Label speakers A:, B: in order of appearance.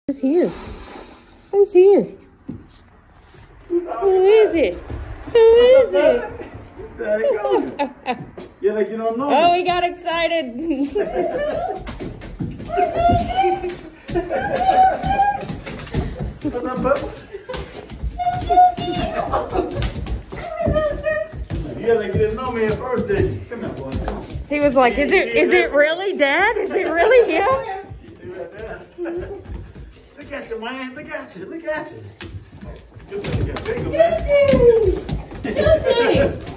A: Who's here? Who's here? Who is it? Who is it?
B: There you go. Yeah, like you don't know.
A: Oh, he got excited.
B: What's up, bub? Yeah, like you didn't know me at first, did you? Come here, boy. Come on.
A: He was like, is it really Dad? Is it really him?
B: Look at you, man. Look at you. Look at you. Good, there you go, man.